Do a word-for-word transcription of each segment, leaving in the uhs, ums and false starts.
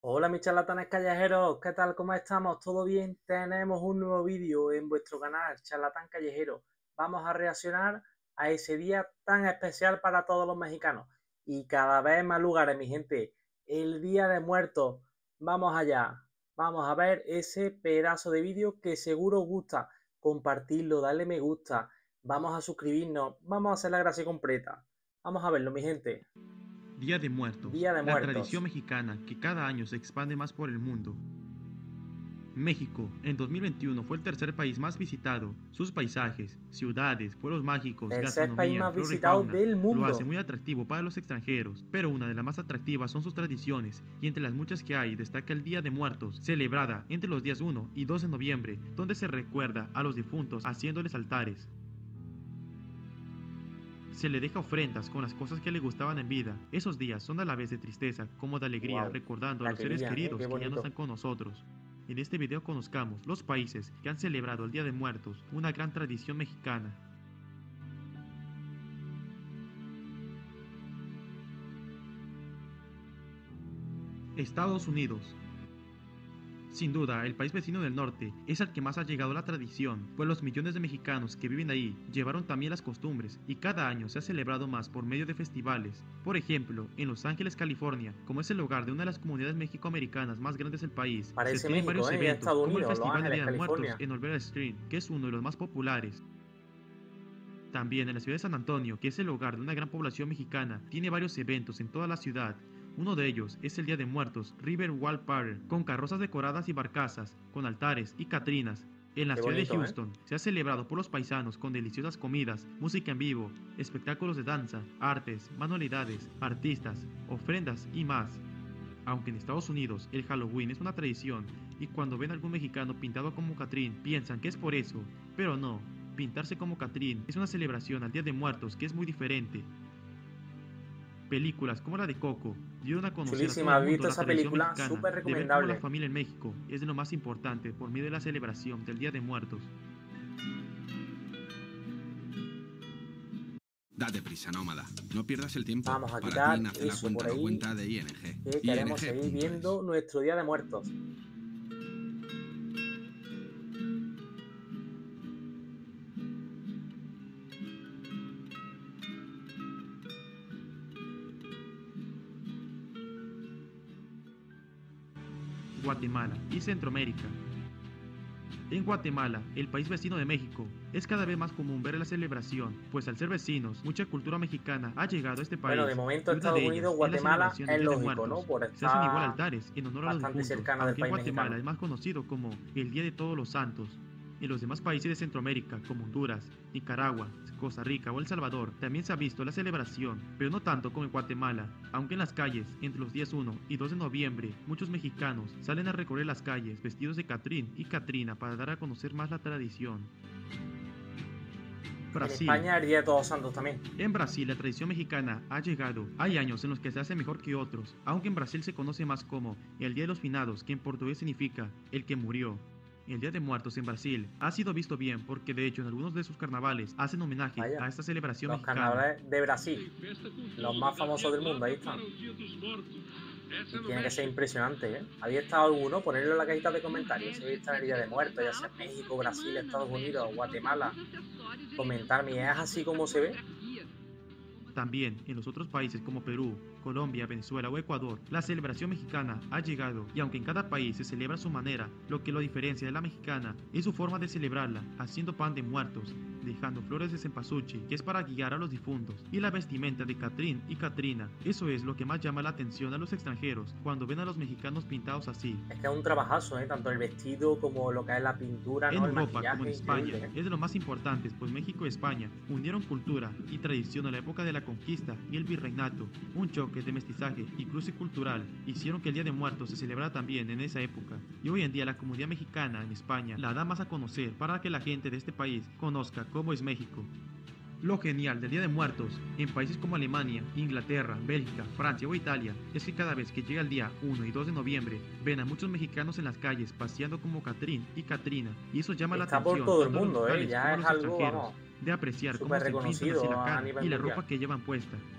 Hola mis charlatanes callejeros, ¿qué tal? ¿Cómo estamos? ¿Todo bien? Tenemos un nuevo vídeo en vuestro canal, Charlatán Callejero. Vamos a reaccionar a ese día tan especial para todos los mexicanos. Y cada vez más lugares, mi gente. El Día de Muertos. Vamos allá. Vamos a ver ese pedazo de vídeo que seguro os gusta. Compartirlo, darle me gusta. Vamos a suscribirnos. Vamos a hacer la gracia completa. Vamos a verlo, mi gente. Día de Muertos, Día de la tradición Muertos. mexicana que cada año se expande más por el mundo. México, en dos mil veintiuno, fue el tercer país más visitado. Sus paisajes, ciudades, pueblos mágicos, Tercer país gastronomía, más flora y visitado fauna del lo hace mundo. muy atractivo para los extranjeros, pero una de las más atractivas son sus tradiciones, y entre las muchas que hay destaca el Día de Muertos, celebrada entre los días uno y dos de noviembre, donde se recuerda a los difuntos haciéndoles altares. Se le deja ofrendas con las cosas que le gustaban en vida. Esos días son a la vez de tristeza como de alegría, Wow, recordando a la los seres querían, ¿eh? Qué queridos que ya no bonito. están con nosotros. En este video conozcamos los países que han celebrado el Día de Muertos, una gran tradición mexicana. Estados Unidos. Sin duda, el país vecino del norte es al que más ha llegado la tradición, pues los millones de mexicanos que viven ahí llevaron también las costumbres y cada año se ha celebrado más por medio de festivales. Por ejemplo, en Los Ángeles, California, como es el hogar de una de las comunidades mexicoamericanas más grandes del país, se Parece tienen México, varios ¿eh? Y eventos Estados como el Unidos, Los Festival de Ángeles, Día de Muertos California. en Olvera Stream, que es uno de los más populares. También en la ciudad de San Antonio, que es el hogar de una gran población mexicana, tiene varios eventos en toda la ciudad. Uno de ellos es el Día de Muertos, River Wild Party, con carrozas decoradas y barcazas, con altares y catrinas. En la Qué ciudad de bonito, ¿eh? Houston se ha celebrado por los paisanos con deliciosas comidas, música en vivo, espectáculos de danza, artes, manualidades, artistas, ofrendas y más. Aunque en Estados Unidos el Halloween es una tradición y cuando ven a algún mexicano pintado como Catrín piensan que es por eso, pero no, pintarse como Catrín es una celebración al Día de Muertos que es muy diferente. Películas como la de Coco dieron a conocer a todo Chulísima, el ¿has mundo visto la esa tradición película? mexicana Súper de ver cómo la recomendable. familia en México es de lo más importante por medio de la celebración del Día de Muertos. Date prisa, nómada. No pierdas el tiempo. Vamos a Para ti quitar nace la eso cuenta por no ahí, cuenta de I N G. que queremos seguir I N G punto es. viendo nuestro Día de Muertos. Guatemala y Centroamérica. En Guatemala, el país vecino de México, es cada vez más común ver la celebración, pues al ser vecinos, mucha cultura mexicana ha llegado a este Bueno, de país, momento y una Estados de ellas Unidos, es la Guatemala celebración del es Día de lógico, ¿no? Muertos. Por Se hacen igual estar altares en honor a los bastante difuntos, cercana del aunque en país Guatemala mexicano. es más conocido como el Día de Todos los Santos. En los demás países de Centroamérica, como Honduras, Nicaragua, Costa Rica o El Salvador, también se ha visto la celebración, pero no tanto como en Guatemala, aunque en las calles, entre los días uno y dos de noviembre, muchos mexicanos salen a recorrer las calles vestidos de Catrín y Catrina para dar a conocer más la tradición. En Brasil. España el Día de Todos Santos también. En Brasil la tradición mexicana ha llegado. Hay años en los que se hace mejor que otros, aunque en Brasil se conoce más como el Día de los Finados, que en portugués significa el que murió. El Día de Muertos en Brasil ha sido visto bien porque de hecho en algunos de sus carnavales hacen homenaje Vaya, a esta celebración los mexicana. carnavales de Brasil, los más famosos del mundo, ahí están. Y tiene que ser impresionante, ¿eh? ¿Había estado alguno? Ponerlo en la cajita de comentarios. Si habéis estado en el Día de Muertos, ya sea México, Brasil, Estados Unidos, Guatemala. Comentarme, ¿es así como se ve? También en los otros países como Perú, Colombia, Venezuela o Ecuador, la celebración mexicana ha llegado y aunque en cada país se celebra a su manera, lo que lo diferencia de la mexicana es su forma de celebrarla, haciendo pan de muertos, dejando flores de cempasúchil, que es para guiar a los difuntos, y la vestimenta de Catrín y Catrina. Eso es lo que más llama la atención a los extranjeros cuando ven a los mexicanos pintados así. Es que es un trabajazo, ¿eh? Tanto el vestido como lo que es la pintura, En ¿no? El Europa, como en maquillaje, España, increíble, ¿eh? es de lo más importantes, pues México y España unieron cultura y tradición a la época de la conquista y el virreinato. Un choque de mestizaje y cruce cultural hicieron que el Día de Muertos se celebrara también en esa época. Y hoy en día la comunidad mexicana en España la da más a conocer para que la gente de este país conozca cómo es México. Lo genial del Día de Muertos en países como Alemania, Inglaterra, Bélgica, Francia o Italia es que cada vez que llega el día uno y dos de noviembre ven a muchos mexicanos en las calles paseando como Catrín y Catrina, y eso llama la Está por atención todo el tanto a los mundo, ¿eh? locales como Ya a es los algo, extranjeros, vamos, de apreciar cómo súper se pintan así reconocido la a cara nivel y la mundial. ropa que llevan puesta.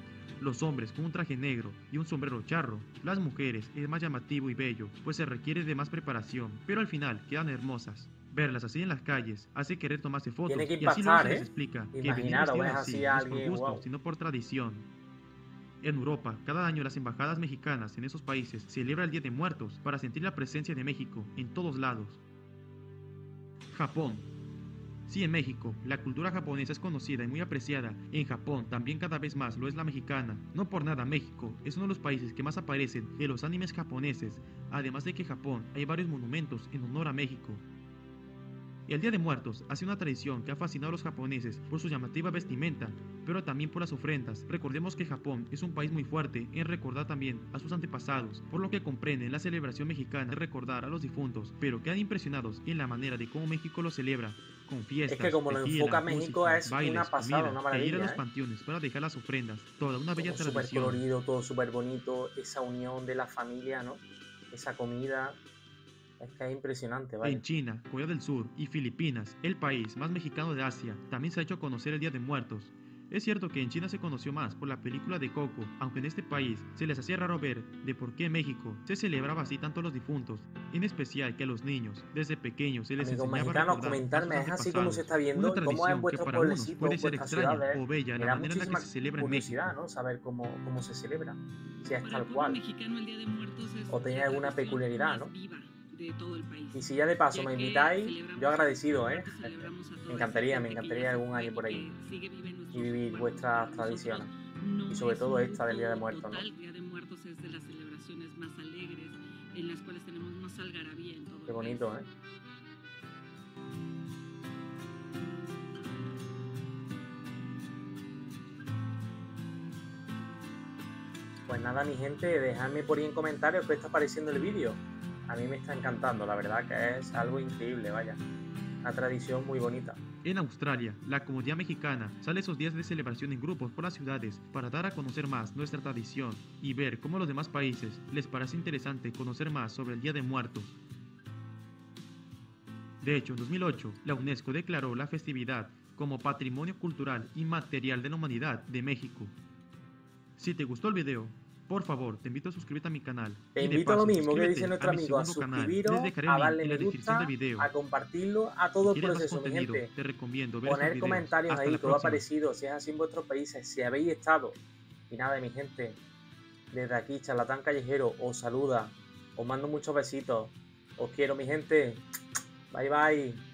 Los hombres con un traje negro y un sombrero charro. Las mujeres es más llamativo y bello, pues se requiere de más preparación, pero al final quedan hermosas. Verlas así en las calles hace querer tomarse fotos, Tiene que y así luego impactar, se les ¿eh? explica que venir Imaginaros, vestido ves así así no a es por alguien, gusto, wow. sino por tradición. En Europa, cada año las embajadas mexicanas en esos países celebran el Día de Muertos para sentir la presencia de México en todos lados. Japón. Sí, en México, la cultura japonesa es conocida y muy apreciada. En Japón también cada vez más lo es la mexicana. No por nada, México es uno de los países que más aparecen en los animes japoneses, además de que en Japón hay varios monumentos en honor a México. El Día de Muertos ha sido una tradición que ha fascinado a los japoneses por su llamativa vestimenta, pero también por las ofrendas. Recordemos que Japón es un país muy fuerte en recordar también a sus antepasados, por lo que comprenden la celebración mexicana de recordar a los difuntos, pero quedan impresionados en la manera de cómo México lo celebra, con fiestas, Es que como lo tequila, enfoca México música, es bailes, una pasada, comida, una e ir a los maravilla, ¿eh? panteones para dejar las ofrendas, toda una bella Todo súper tradición. colorido, todo súper bonito, esa unión de la familia, ¿no? Esa comida, es que es impresionante, vaya. En China, Corea del Sur y Filipinas, el país más mexicano de Asia, también se ha hecho conocer el Día de Muertos. Es cierto que en China se conoció más por la película de Coco, aunque en este país se les hacía raro ver de por qué en México se celebraba así tanto a los difuntos, en especial que a los niños, desde pequeños se les Amigos enseñaba a mexicanos, recordar a sus comentarme, es así como se está antepasados. viendo, Una y cómo es en tradición que vuestros para unos pueblecitos, puede en ser vuestras extraña ciudades. o bella Me la da manera en la que muchísima se celebra en curiosidad, México. ¿no? Saber cómo, cómo se celebra, si es Para tal el pueblo cual, mexicano, el Día de Muertos es o tiene la alguna tradición peculiaridad, ¿no? más viva de todo el país. Y si ya de paso Ya me que invitáis, celebramos yo a agradecido, nuestros ¿eh? muertos, celebramos a toda Me esa encantaría, me gente que encantaría ya se algún fue año y por ahí que sigue viva en y nuestros vivir recuerdos. vuestras Para nosotros tradiciones. no Y sobre es todo un esta del Día de luto Muertos, ¿no? total. El Día de Muertos es de las celebraciones más alegres, en las cuales tenemos más algarabía en todo Qué el bonito, país. ¿eh? Pues nada, mi gente, dejadme por ahí en comentarios qué está pareciendo el vídeo. A mí me está encantando, la verdad que es algo increíble, vaya. Una tradición muy bonita. En Australia, la comunidad mexicana sale esos días de celebración en grupos por las ciudades para dar a conocer más nuestra tradición y ver cómo a los demás países les parece interesante conocer más sobre el Día de Muertos. De hecho, en dos mil ocho, la UNESCO declaró la festividad como Patrimonio Cultural Inmaterial de la Humanidad de México. Si te gustó el video, por favor, te invito a suscribirte a mi canal. Te y de invito a lo paso, mismo que dice suscríbete nuestro a mi amigo, a segundo canal. suscribiros, Les dejaré a el link darle en me la descripción gusta, del video. a compartirlo, a todo Si el quieres más proceso, mi contenido, gente. te recomiendo ver Poner estos videos. comentarios Hasta ahí, la todo ha próxima. parecido, si es así en vuestros países, si habéis estado. Y nada, mi gente, desde aquí, Charlatán Callejero, os saluda, os mando muchos besitos, os quiero, mi gente. Bye, bye.